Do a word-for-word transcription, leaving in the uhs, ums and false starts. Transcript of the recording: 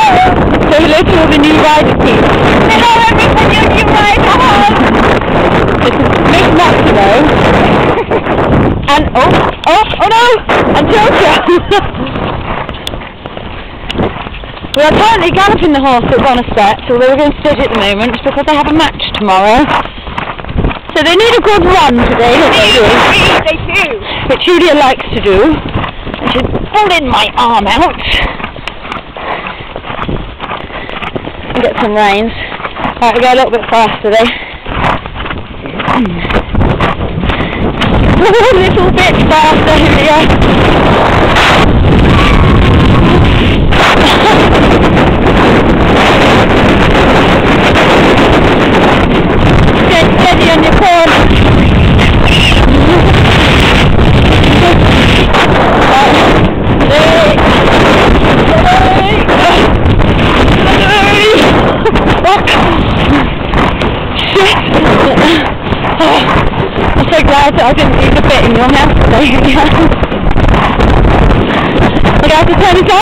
Say hello to all the new rider team. Hello everybody, you new rider. This is Miss Maximo. And, oh, oh, oh no! And Jojo! We are currently galloping the horse that's on a stretch, although we're going to study at the moment because they have a match tomorrow. So they need a good run today, don't they? They do. Which Julia likes to do. And she's pulling my arm out. And get some reins. Right, we go a little bit faster though. A little bit faster, Julia. Steady on your corner. I'm so glad that I didn't leave a bit in your mouth today. I have to turn it off.